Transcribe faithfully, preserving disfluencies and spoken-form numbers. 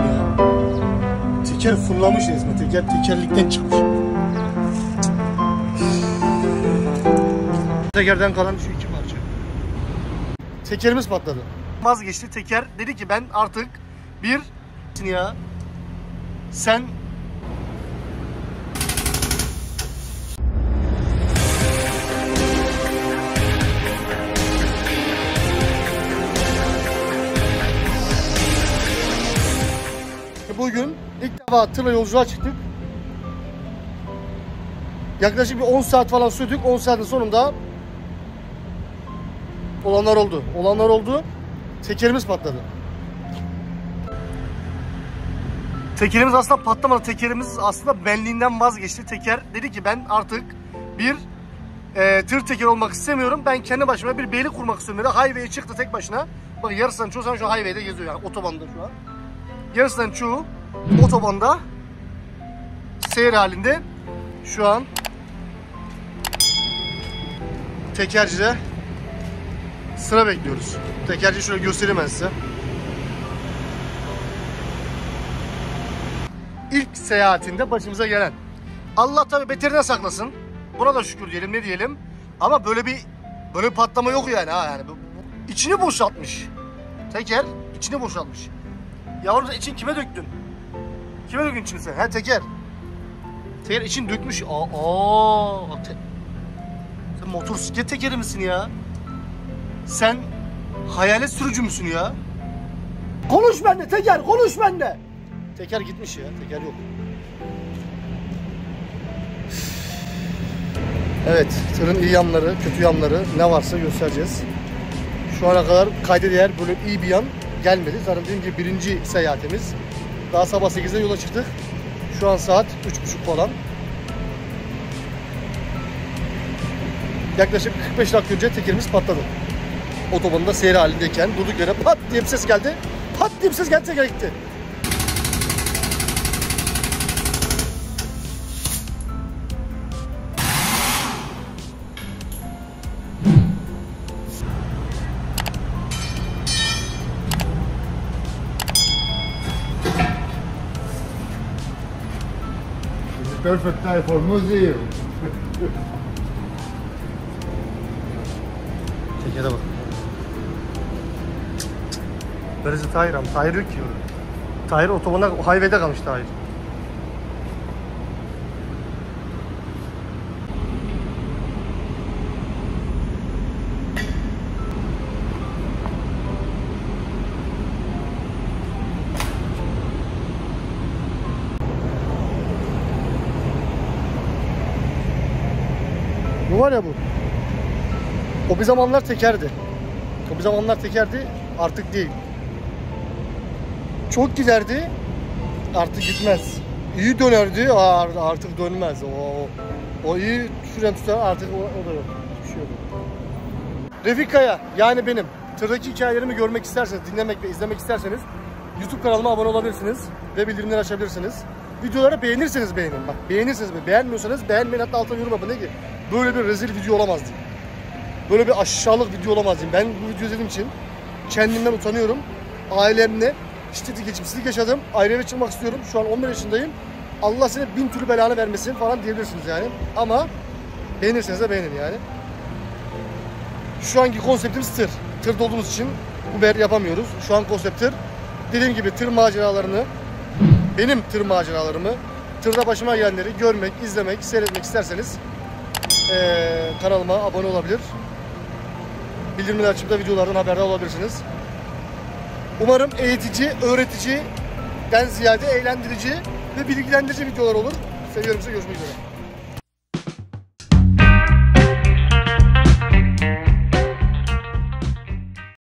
ya? Teker fırlamış resmen. Teker tekerlikten çıkmış. Tekerden kalan şu iki parça. Tekerimiz patladı. Vazgeçti teker. Dedi ki ben artık bir ya sen bugün ilk defa tırla yolculuğa çıktık. Yaklaşık bir on saat falan sürdük. on saatin sonunda olanlar oldu. Olanlar oldu. Tekerimiz patladı. Tekerimiz aslında patlamadı. Tekerimiz aslında benliğinden vazgeçti. Teker dedi ki ben artık bir e, tır teker olmak istemiyorum. Ben kendi başıma bir beylik kurmak istiyorum dedi. Highway'e çıktı tek başına. Bak yarısından çoğu şu highway'de geziyor yani otobanda şu an. Yarısından çoğu otobanda seyir halinde şu an tekercide sıra bekliyoruz. Tekerci şöyle göstereyim ben size. İlk seyahatinde başımıza gelen. Allah tabi beterinden saklasın. Buna da şükür diyelim, ne diyelim. Ama böyle bir böyle bir patlama yok yani ha yani. İçini boşaltmış. Teker içini boşaltmış. Yavrum sen için kime döktün? Kime döktün içini sen? Ha teker. Teker için dökmüş. Aa, aa te... Sen motosiklet tekeri misin ya? Sen hayalet sürücü müsün ya? Konuş bende teker, konuş bende. Teker gitmiş ya, teker yok. Evet, tırın iyi yanları, kötü yanları ne varsa göstereceğiz. Şu ana kadar kayda değer böyle iyi bir yan gelmedi. Zaten dediğim gibi birinci seyahatimiz. Daha sabah sekizde yola çıktık. Şu an saat üç buçuk falan. Yaklaşık kırk beş dakika önce tekerimiz patladı. Otobanda seyir halindeyken durduk yere pat diye bir ses geldi. Pat diye bir ses geldi, teker gitti. Perfect time for museum. Tekere bak. Where is the tire? Am tire yok ki. Tire otobanda, highway'de kalmış tire. Bu var ya bu. O bir zamanlar tekerdi. O bir zamanlar tekerdi, artık değil. Çok giderdi, artık gitmez. İyi dönerdi, artık dönmez. O, o iyi süren tutar, artık o, o da yok. Hiçbir şey yok. Refik Kaya, yani benim. Tırdaki hikayelerimi görmek isterseniz, dinlemek ve izlemek isterseniz YouTube kanalıma abone olabilirsiniz ve bildirimleri açabilirsiniz. Videoları beğenirseniz beğenin. Bak beğenirseniz beğenin. Beğenmiyorsanız beğenmeyin, hatta altına yorum yapın. Ne ki? Böyle bir rezil video olamaz diyeyim. Böyle bir aşağılık video olamaz diyeyim. Ben bu videoyu izlediğim için kendimden utanıyorum. Ailemle şiddetli geçimsizlik yaşadım. Ayrı eve çıkmak istiyorum. Şu an on bir yaşındayım. Allah size bin türlü belanı vermesin falan diyebilirsiniz yani. Ama beğenirseniz de beğenin yani. Şu anki konseptimiz tır. Tırda olduğumuz için Uber yapamıyoruz. Şu an konsept tır. Dediğim gibi tır maceralarını, benim tır maceralarımı, tırda başıma gelenleri görmek, izlemek, seyretmek isterseniz ee, kanalıma abone olabilir. Bildirimleri açıp da videolardan haberdar olabilirsiniz. Umarım eğitici, öğreticiden ziyade eğlendirici ve bilgilendirici videolar olur. Seviyorum size, görüşmek üzere.